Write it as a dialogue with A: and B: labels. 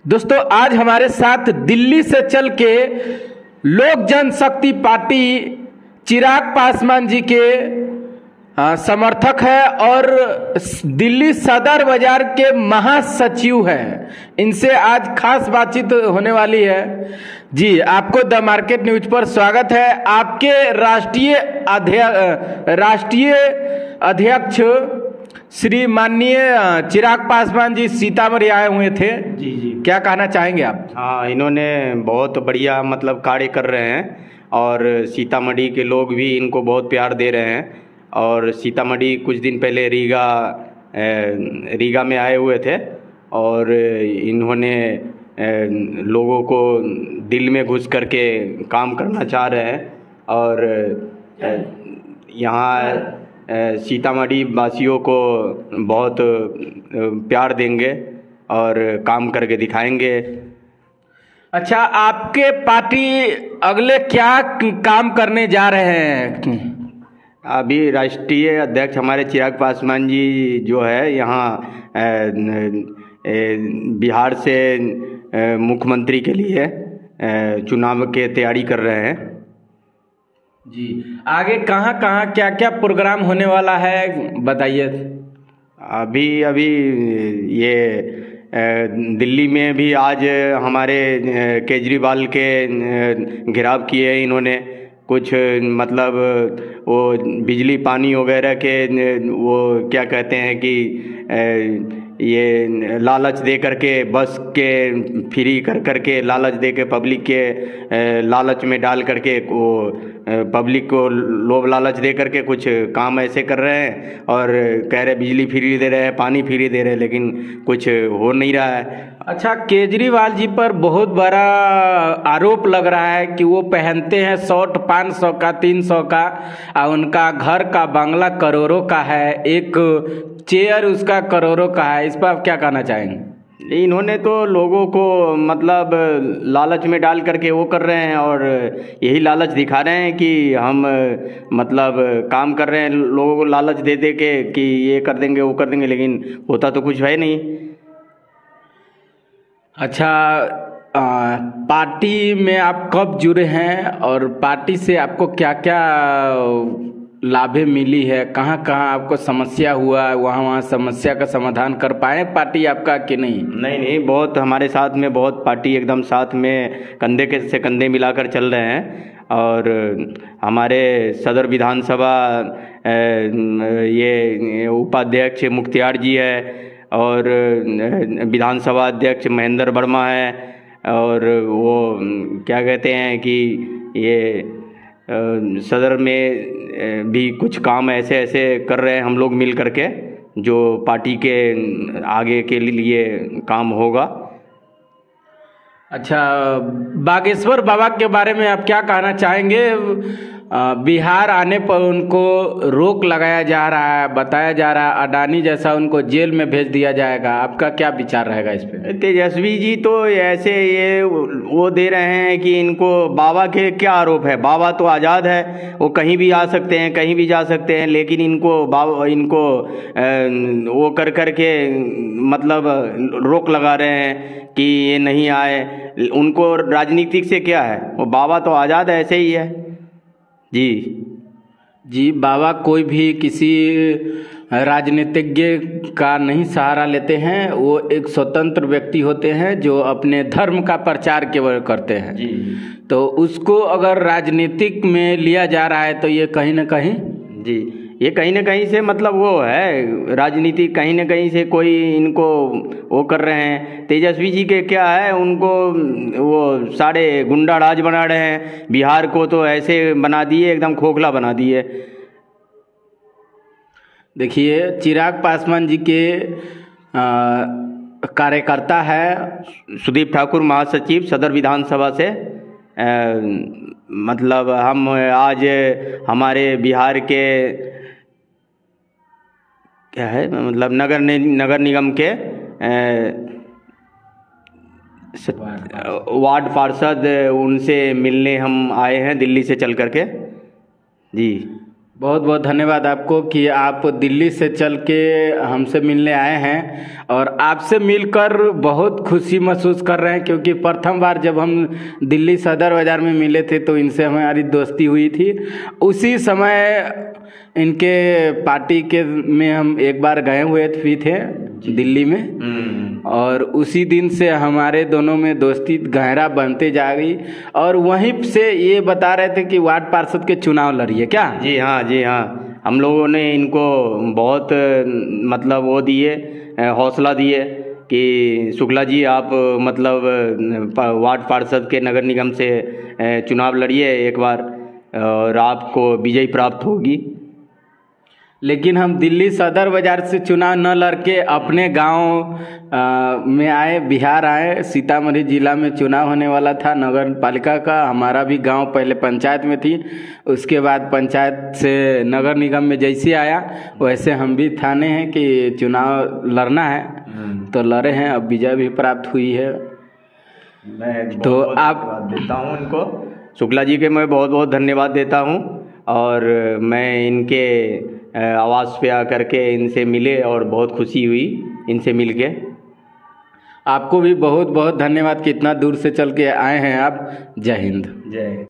A: दोस्तों आज हमारे साथ दिल्ली से चल के लोक जनशक्ति पार्टी चिराग पासवान जी के समर्थक है और दिल्ली सदर बाजार के महासचिव हैं। इनसे आज खास बातचीत होने वाली है। जी आपको द मार्केट न्यूज पर स्वागत है। आपके राष्ट्रीय अध्यक्ष श्री माननीय चिराग पासवान जी सीतामढ़ी आए हुए थे।
B: जी जी,
A: क्या कहना चाहेंगे आप?
B: हाँ, इन्होंने बहुत बढ़िया कार्य कर रहे हैं और सीतामढ़ी के लोग भी इनको बहुत प्यार दे रहे हैं। और सीतामढ़ी कुछ दिन पहले रीगा में आए हुए थे और इन्होंने लोगों को दिल में घुस करके काम करना चाह रहे हैं और यहाँ सीतामढ़ी वासियों को बहुत प्यार देंगे और काम करके दिखाएंगे।
A: अच्छा, आपके पार्टी अगले क्या काम करने जा रहे हैं?
B: अभी राष्ट्रीय अध्यक्ष हमारे चिराग पासवान जी जो है यहाँ बिहार से मुख्यमंत्री के लिए चुनाव के तैयारी कर रहे हैं।
A: जी, आगे कहाँ कहाँ क्या क्या प्रोग्राम होने वाला है बताइए।
B: अभी ये दिल्ली में भी आज हमारे केजरीवाल के घेराव किए इन्होंने। कुछ वो बिजली पानी वगैरह के वो क्या कहते हैं कि ये लालच दे करके बस के फ्री कर करके लालच दे के पब्लिक के लालच में डाल करके वो पब्लिक को लोभ लालच दे करके कुछ काम ऐसे कर रहे हैं और कह रहे बिजली फ्री दे रहे हैं, पानी फ्री दे रहे हैं, लेकिन कुछ हो नहीं रहा है।
A: अच्छा, केजरीवाल जी पर बहुत बड़ा आरोप लग रहा है कि वो पहनते हैं शर्ट 500 का 300 का और उनका घर का बंगला करोड़ों का है, एक चेयर उसका करोड़ों का है। इस पर आप क्या कहना चाहेंगे?
B: इन्होंने तो लोगों को लालच में डाल करके वो कर रहे हैं और यही लालच दिखा रहे हैं कि हम काम कर रहे हैं, लोगों को लालच दे दे के कि ये कर देंगे वो कर देंगे, लेकिन होता तो कुछ है नहीं।
A: अच्छा, पार्टी में आप कब जुड़े हैं और पार्टी से आपको क्या क्या लाभे मिली है? कहाँ कहाँ आपको समस्या हुआ, वहाँ समस्या का समाधान कर पाए पार्टी आपका कि नहीं?
B: नहीं, बहुत हमारे साथ में बहुत पार्टी एकदम साथ में कंधे के से कंधे मिलाकर चल रहे हैं। और हमारे सदर विधानसभा ये उपाध्यक्ष मुख्तियार जी है और विधानसभा अध्यक्ष महेंद्र वर्मा है और वो क्या कहते हैं कि ये सदर में भी कुछ काम ऐसे ऐसे कर रहे हैं हम लोग मिल करके, जो पार्टी के आगे के लिए काम होगा।
A: अच्छा, बागेश्वर बाबा के बारे में आप क्या कहना चाहेंगे? बिहार आने पर उनको रोक लगाया जा रहा है, बताया जा रहा है अडानी जैसा उनको जेल में भेज दिया जाएगा। आपका क्या विचार रहेगा इस पे?
B: तेजस्वी जी तो ऐसे ये वो दे रहे हैं कि इनको बाबा के क्या आरोप है। बाबा तो आज़ाद है, वो कहीं भी आ सकते हैं, कहीं भी जा सकते हैं, लेकिन इनको वो कर करके रोक लगा रहे हैं कि ये नहीं आए। उनको राजनीतिक से क्या है, वो बाबा तो आज़ाद है, ऐसे ही है।
A: जी, बाबा कोई भी किसी राजनीतिज्ञ का नहीं सहारा लेते हैं। वो एक स्वतंत्र व्यक्ति होते हैं जो अपने धर्म का प्रचार केवल करते हैं।
B: जी,
A: तो उसको अगर राजनीतिक में लिया जा रहा है तो ये कहीं ना कहीं
B: ये कहीं ना कहीं से वो है राजनीति, कहीं ना कहीं से कोई इनको वो कर रहे हैं। तेजस्वी जी के क्या है, उनको वो सारे गुंडा राज बना रहे हैं। बिहार को तो ऐसे बना दिए, एकदम खोखला बना दिए।
A: देखिए, चिराग पासवान जी के कार्यकर्ता है
B: सुदीप ठाकुर महासचिव सदर विधानसभा से। हम आज हमारे बिहार के क्या है नगर निगम के वार्ड पार्षद, उनसे मिलने हम आए हैं दिल्ली से चल करके। जी,
A: बहुत बहुत धन्यवाद आपको कि आप दिल्ली से चल के हमसे मिलने आए हैं और आपसे मिलकर बहुत खुशी महसूस कर रहे हैं, क्योंकि प्रथम बार जब हम दिल्ली सदर बाज़ार में मिले थे तो इनसे हमारी दोस्ती हुई थी। उसी समय इनके पार्टी के में हम एक बार गए हुए भी थे दिल्ली में, और उसी दिन से हमारे दोनों में दोस्ती गहरा बनते जा गई। और वहीं से ये बता रहे थे कि वार्ड पार्षद के चुनाव लड़िए क्या?
B: जी हाँ, जी हाँ, हम लोगों ने इनको बहुत मतलब वो दिए, हौसला दिए कि शुक्ला जी आप मतलब वार्ड पार्षद के नगर निगम से चुनाव लड़िए एक बार और आपको विजय प्राप्त होगी।
A: लेकिन हम दिल्ली सदर बाज़ार से चुनाव न लड़के अपने गांव में आए, बिहार आए। सीतामढ़ी जिला में चुनाव होने वाला था नगर पालिका का। हमारा भी गांव पहले पंचायत में थी, उसके बाद पंचायत से नगर निगम में जैसे आया वैसे हम भी ठाने हैं कि चुनाव लड़ना है, तो लड़े हैं। अब विजय भी प्राप्त हुई है।
B: मैं तो आप देता हूँ इनको, शुक्ला जी के मैं बहुत बहुत धन्यवाद देता हूँ। और मैं इनके आवास पे आकर के इनसे मिले और बहुत खुशी हुई इनसे मिलके।
A: आपको भी बहुत बहुत धन्यवाद कि इतना दूर से चल के आए हैं आप। जय हिंद।
B: जय।